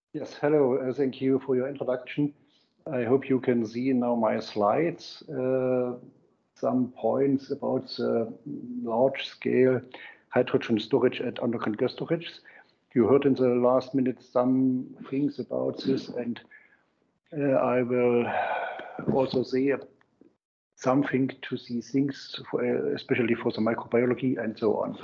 Yes, hello. Thank you for your introduction. I hope you can see now my slides. Some points about large-scale hydrogen storage at underground gas storage. You heard in the last minute some things about this, and I will also say something to these things, especially for the microbiology and so on.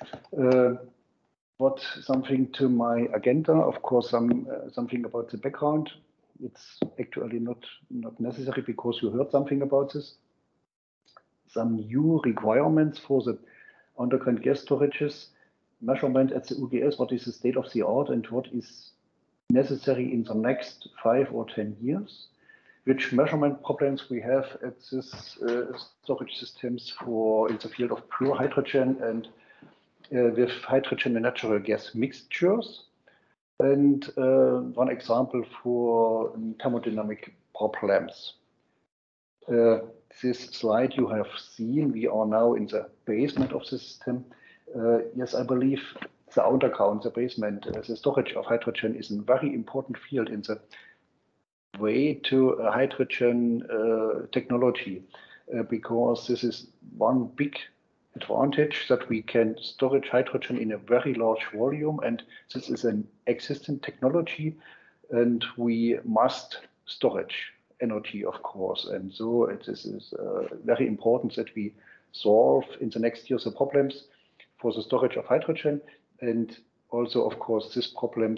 What something to my agenda, of course, something about the background. It's actually not necessary because you heard something about this. Some new requirements for the underground gas storages, measurement at the UGS, what is the state of the art and what is necessary in the next 5 or 10 years, which measurement problems we have at this storage systems for in the field of pure hydrogen and with hydrogen and natural gas mixtures. And one example for thermodynamic problems. This slide you have seen, we are now in the basement of the system. Yes, I believe the underground, the basement, the storage of hydrogen is a very important field in the way to hydrogen technology, because this is one big advantage that we can storage hydrogen in a very large volume, and this is an existing technology, and we must storage energy, of course. And so it is very important that we solve in the next years the problems for the storage of hydrogen, and also, of course, this problem,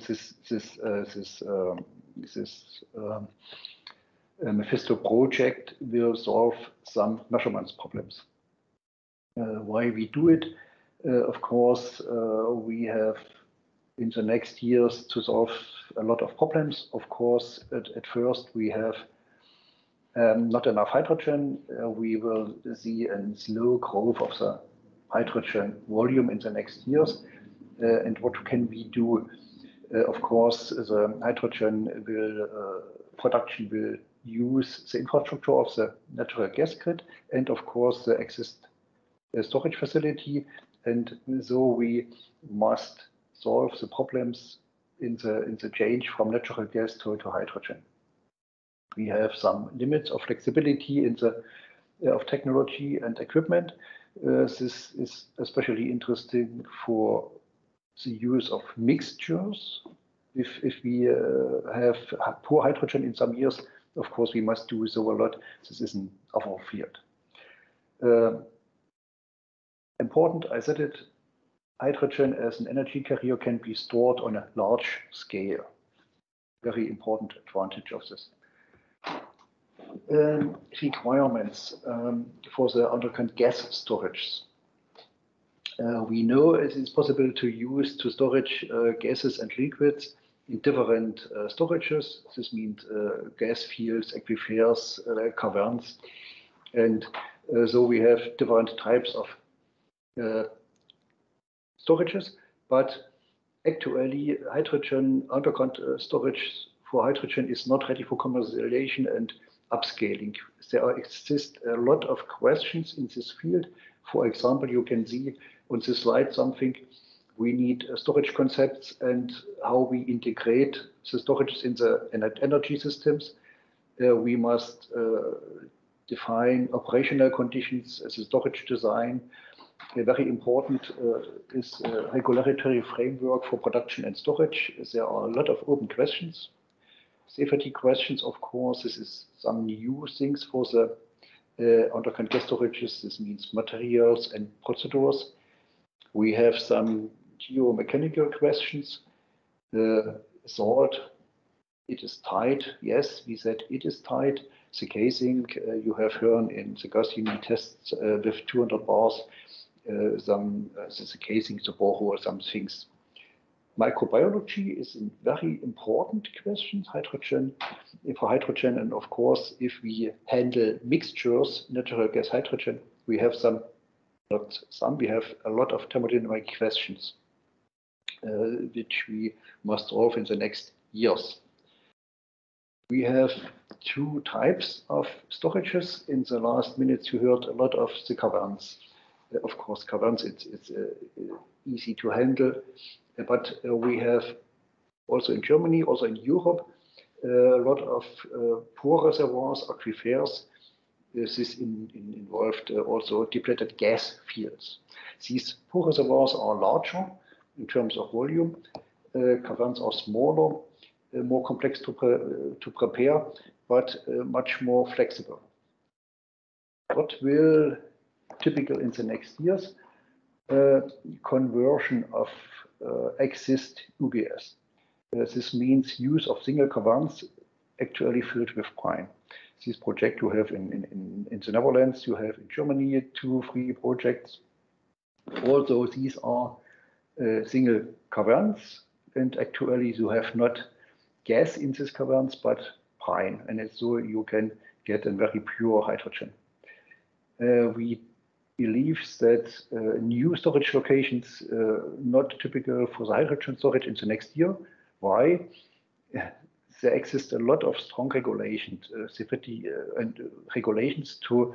Mephisto project will solve some measurements problems. Why we do it? Of course, we have in the next years to solve a lot of problems. Of course, at first we have not enough hydrogen. We will see a slow growth of the hydrogen volume in the next years. And what can we do? Of course, the hydrogen production will use the infrastructure of the natural gas grid, and of course the storage facility, and so we must solve the problems in the change from natural gas to hydrogen. We have some limits of flexibility in the of technology and equipment. This is especially interesting for the use of mixtures. If we have poor hydrogen in some years, of course we must do so a lot. This is an other field. Important, I said it, hydrogen as an energy carrier can be stored on a large scale. Very important advantage of this. Requirements for the underground gas storage. We know it is possible to use to storage gases and liquids in different storages. This means gas fields, aquifers, caverns, and so we have different types of storages, but actually hydrogen underground storage for hydrogen is not ready for commercialization and upscaling. There exist a lot of questions in this field. For example, you can see on this slide something. We need storage concepts and how we integrate the storages in the energy systems. We must define operational conditions as a storage design. Very important is a regulatory framework for production and storage. There are a lot of open questions. Safety questions, of course, this is some new things for the underground gas storages. This means materials and procedures. We have some geomechanical questions. Salt, it is tight. Yes, we said it is tight. The casing, you have heard in the gas unit tests with 200 bars, the casing, the borehole, some things. Microbiology is a very important question, for hydrogen, and of course, if we handle mixtures, natural gas hydrogen, we have we have a lot of thermodynamic questions, which we must solve in the next years. We have two types of storages. In the last minutes, you heard a lot of the caverns. Of course, caverns, it's easy to handle, but we have also in Germany, also in Europe, a lot of pore reservoirs, aquifers. This is involved also depleted gas fields. These pore reservoirs are larger in terms of volume. Caverns are smaller, more complex to prepare, but much more flexible. What will typical in the next years? Conversion of exist UGS. This means use of single caverns actually filled with brine. This project you have in the Netherlands, you have in Germany 2-3 projects. Also, these are single caverns, and actually you have not gas in these caverns, but brine, and so you can get a very pure hydrogen. We believe that new storage locations not typical for the hydrogen storage in the next year. Why? There exist a lot of strong regulations, and regulations to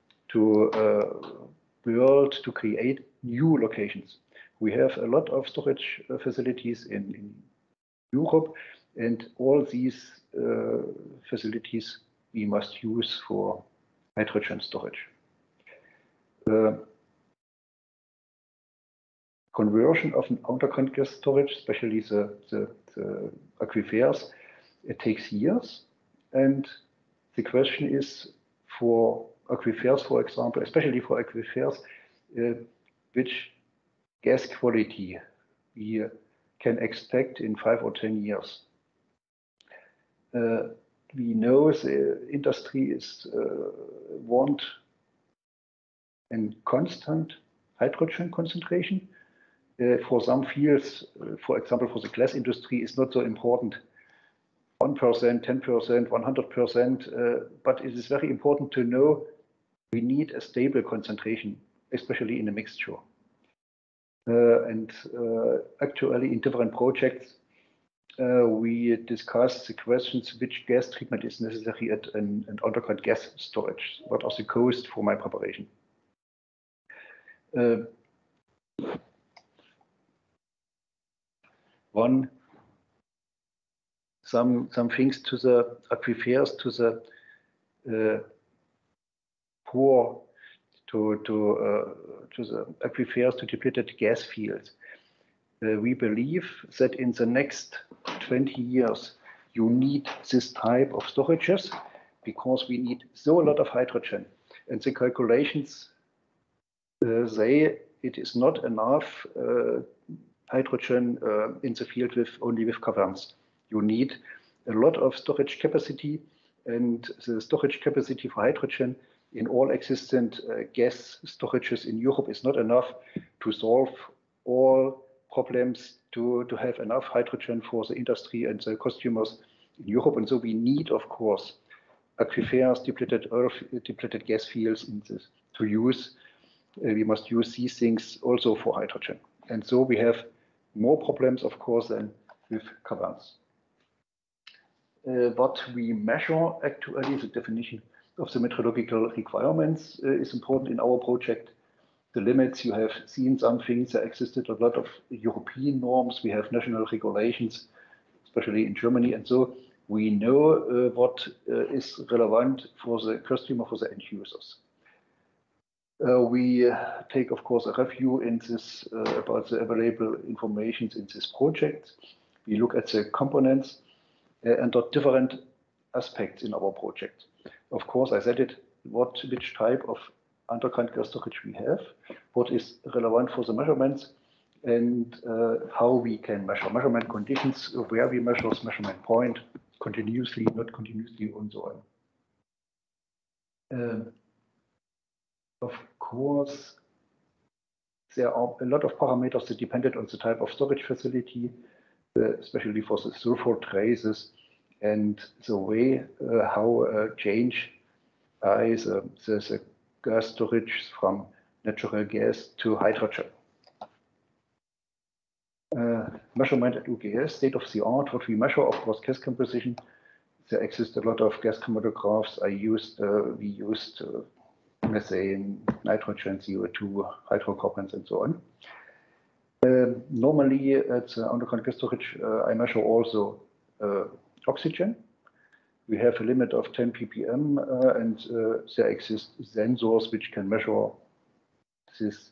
build, to create new locations. We have a lot of storage facilities in Europe, and all these facilities we must use for hydrogen storage. Conversion of an underground gas storage, especially the aquifers, it takes years. And the question is for aquifers, for example, especially for aquifers, which gas quality we can expect in 5 or 10 years. We know the industry is want a constant hydrogen concentration. For some fields, for example, for the glass industry, is not so important. 1%, 10%, 100%, but it is very important to know we need a stable concentration, especially in a mixture. Actually, in different projects, we discuss the questions which gas treatment is necessary at an underground gas storage. What are the costs for my preparation? Some things to the aquifers, to the pore, to the aquifers, to depleted gas fields. We believe that in the next 20 years, you need this type of storages because we need so a lot of hydrogen. And the calculations say it is not enough hydrogen in the field only with caverns. You need a lot of storage capacity, and the storage capacity for hydrogen in all existent gas storages in Europe is not enough to solve all problems to have enough hydrogen for the industry and the consumers in Europe. And so we need, of course, aquifers, depleted gas fields in this to use. We must use these things also for hydrogen. And so we have more problems, of course, than with caverns. What we measure, actually, the definition of the metrological requirements is important in our project. The limits, you have seen something, there existed a lot of European norms, we have national regulations, especially in Germany, and so we know what is relevant for the customer, for the end users. We take, of course, a review in this about the available information in this project. We look at the components and the different aspects in our project. Of course, I said it, which type of underground gas storage we have, what is relevant for the measurements, and how we can measure measurement conditions, where we measure measurement point, continuously, not continuously, and so on. Of course, there are a lot of parameters that depend on the type of storage facility, especially for the sulfur traces and the way how change the gas storage from natural gas to hydrogen. Measurement at UGS, state of the art, what we measure, of course, gas composition. There exist a lot of gas chromatographs. We used methane, nitrogen, CO2, hydrocarbons, and so on. Normally, at the underground gas storage, I measure also oxygen. We have a limit of 10 ppm, and there exist sensors which can measure this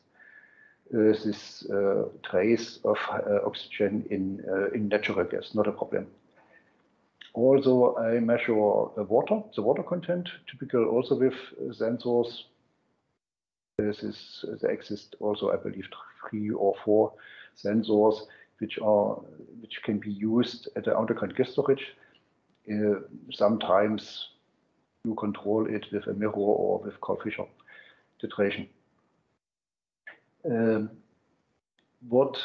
trace of oxygen in natural gas, not a problem. Also, I measure the water content, typical also with sensors. There exist also, I believe, 3 or 4 sensors which can be used at the underground gas storage. Sometimes you control it with a mirror or with Carl-Fisher titration. What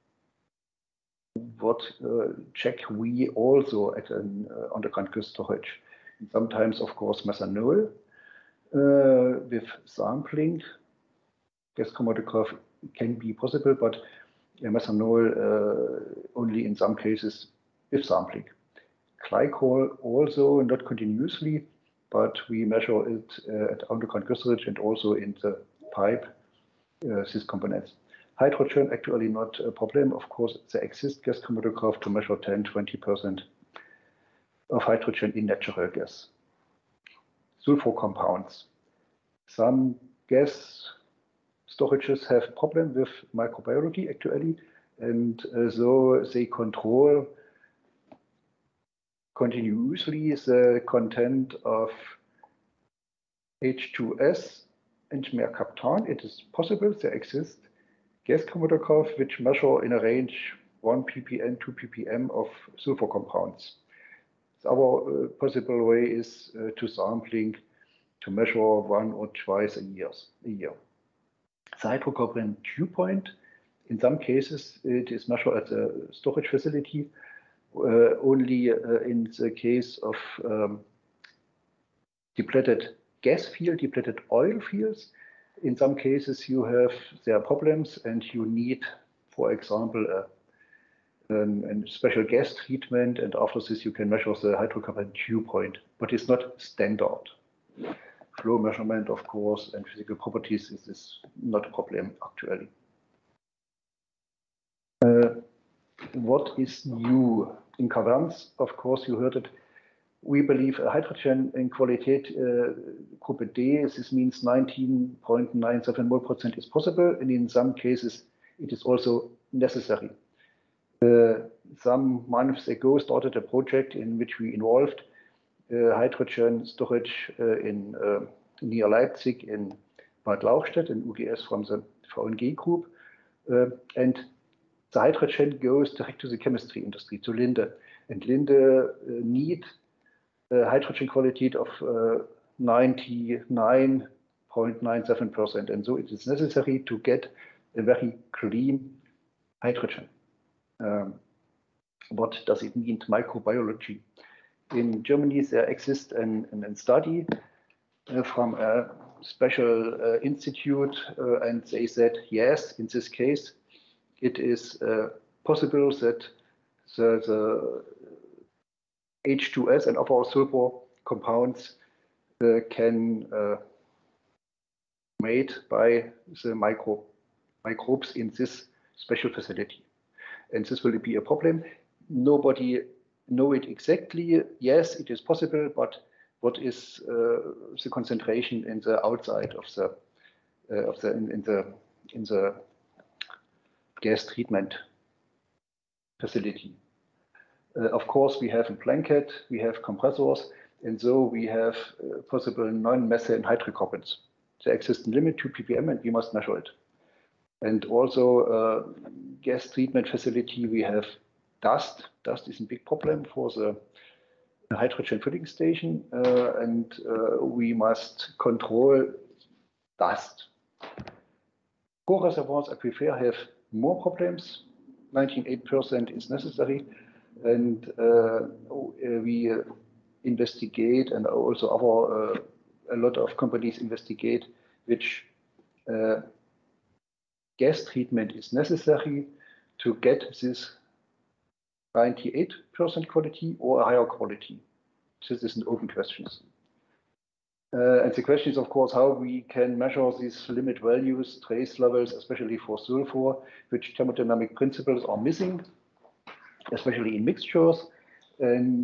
check we also at an underground gas storage? Sometimes, of course, methanol with sampling. Gas chromatograph can be possible, but methanol only in some cases with sampling. Glycol also not continuously, but we measure it at underground gas storage and also in the pipe, these components. Hydrogen actually not a problem. Of course, there exists gas chromatograph to measure 10–20% of hydrogen in natural gas. Sulfur compounds. Some gas storages have problem with microbiology actually, and so they control continuously the content of H2S and mercaptan. It is possible there exist gas chromatograph which measure in a range 1 ppm, 2 ppm of sulfur compounds. Our possible way is to sampling to measure 1 or twice a year. The hydrocarbon dew point, in some cases, it is measured at the storage facility. Only in the case of depleted gas field, depleted oil fields. In some cases, there are problems, and you need, for example, a special gas treatment, and after this you can measure the hydrocarbon dew point, but it's not standard. Flow measurement, of course, and physical properties is not a problem actually. What is new in caverns? Of course, you heard it. We believe hydrogen in quality group D, this means 19.97 mol% is possible, and in some cases it is also necessary. Some months ago started a project in which we involved hydrogen storage in near Leipzig in Bad Lauchstädt, in UGS from the VNG group, and the hydrogen goes direct to the chemistry industry, to Linde, and Linde need hydrogen quality of 99.97%, and so it is necessary to get a very clean hydrogen. What does it mean to microbiology? In Germany, there exists a study from a special institute, and they said, yes, in this case, it is possible that the H2S and other sulfur compounds can made by the microbes in this special facility. And this will be a problem. Nobody know it exactly. Yes, it is possible, but what is the concentration in the outside of in the gas treatment facility? Of course, we have a blanket, we have compressors, and so we have possible non-methane hydrocarbons. There exists a limit to ppm, and we must measure it. And also, gas treatment facility, we have dust. Dust is a big problem for the hydrogen filling station, and we must control dust. Core reservoirs, aquifer, have more problems. 98% is necessary, and we investigate, and also a lot of companies investigate which gas treatment is necessary to get this 98% quality or a higher quality. This is an open question. And the question is, of course, how we can measure these limit values, trace levels, especially for sulfur, which thermodynamic principles are missing, especially in mixtures. And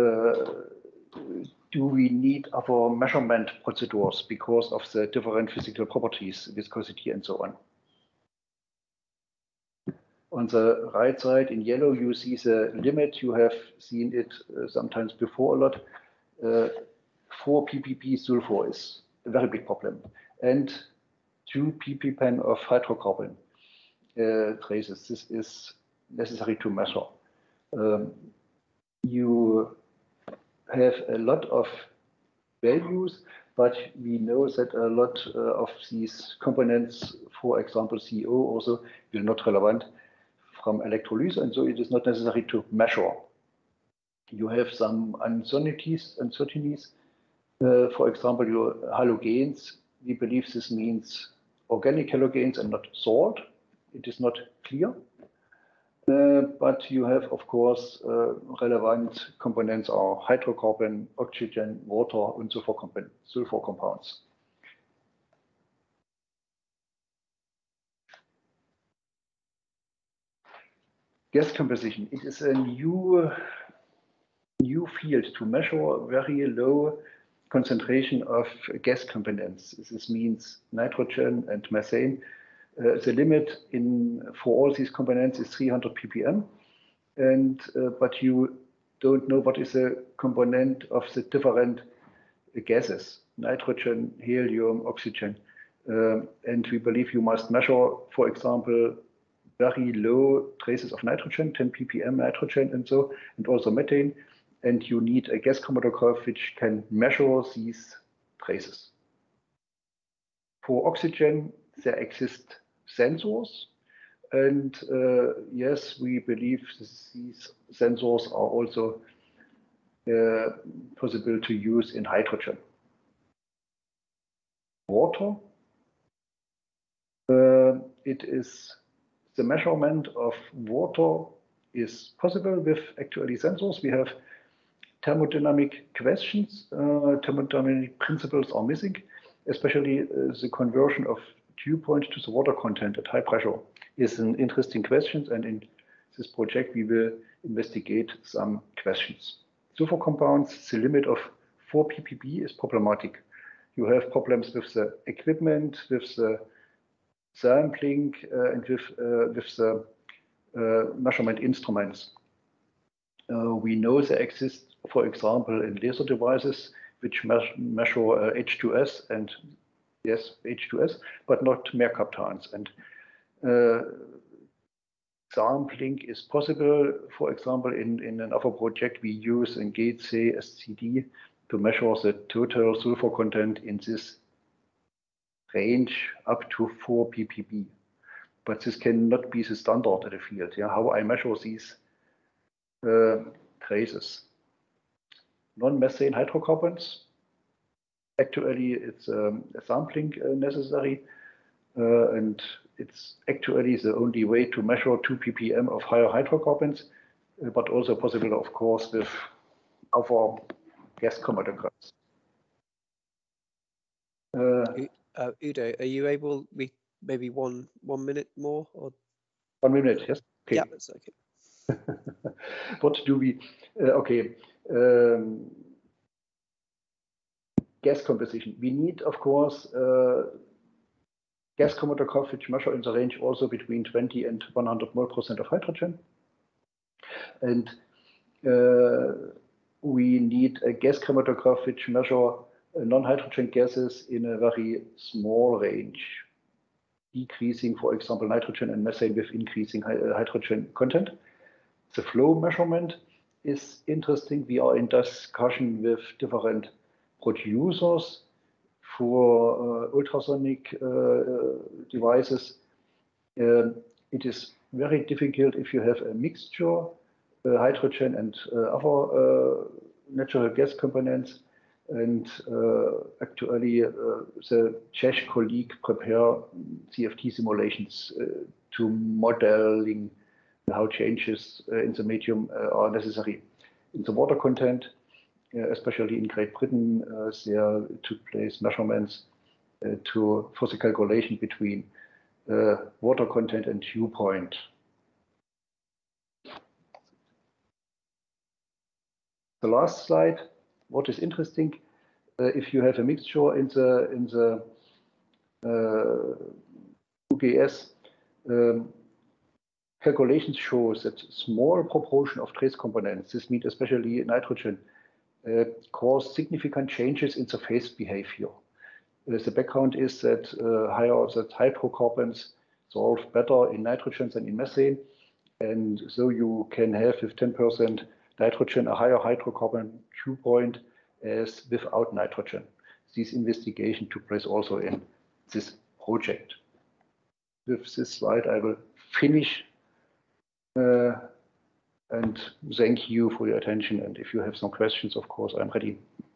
do we need other measurement procedures because of the different physical properties, viscosity, and so on? On the right side in yellow, you see the limit. You have seen it sometimes before a lot. 4 ppb sulfur is a very big problem, and 2 ppb of hydrocarbon traces. This is necessary to measure. You have a lot of values, but we know that a lot of these components, for example, CO also, will not relevant from electrolysis, and so it is not necessary to measure. You have some uncertainties. For example, your halogens, we believe this means organic halogens and not salt. It is not clear. But you have, of course, relevant components are hydrocarbon, oxygen, water, and sulfur compounds. Gas composition. It is a new field to measure very low concentration of gas components. This means nitrogen and methane. The limit for all these components is 300 ppm, but you don't know what is the component of the different gases, nitrogen, helium, oxygen. And we believe you must measure, for example, very low traces of nitrogen, 10 ppm nitrogen and also methane. And you need a gas chromatograph which can measure these traces. For oxygen, there exist sensors. And yes, we believe these sensors are also possible to use in hydrogen. Water, the measurement of water is possible with actually sensors. We have thermodynamic questions. Thermodynamic principles are missing, especially the conversion of dew point to the water content at high pressure is an interesting question, and in this project we will investigate some questions. Sulfur compounds, the limit of 4 ppb is problematic. You have problems with the equipment, with the sampling, and with the measurement instruments. We know there exist, for example, in laser devices which measure H2S and yes, H2S, but not mercaptans. And sampling is possible. For example, in another project, we use in GATE-C SCD to measure the total sulfur content in this range up to 4 ppb. But this cannot be the standard in the field. Yeah? How I measure these traces. Non-methane hydrocarbons. Actually, it's a sampling necessary, and it's actually the only way to measure 2 ppm of higher hydrocarbons, but also possible, of course, with other gas chromatographs. Udo, are you able, maybe one minute more? Or? 1 minute, yes. Okay. Yeah, that's okay. What do we? Okay. Gas composition. We need, of course, gas chromatograph which measure in the range also between 20 and 100 mol% of hydrogen. And we need a gas chromatograph which measure non-hydrogen gases in a very small range, decreasing, for example, nitrogen and methane with increasing hydrogen content. The flow measurement is interesting. We are in discussion with different producers for ultrasonic devices. It is very difficult if you have a mixture, hydrogen and other natural gas components. And actually, the Czech colleague prepare CFT simulations to modeling how changes in the medium are necessary. In the water content, especially in Great Britain, there took place measurements for the calculation between water content and dew point. The last slide, what is interesting, if you have a mixture in the UGS, calculations shows that small proportion of trace components, this means especially nitrogen, cause significant changes in the phase behavior. The background is that hydrocarbons solve better in nitrogen than in methane, and so you can have with 10% nitrogen a higher hydrocarbon dew point as without nitrogen. This investigation took place also in this project. With this slide, I will finish and thank you for your attention. And if you have some questions, of course, I'm ready.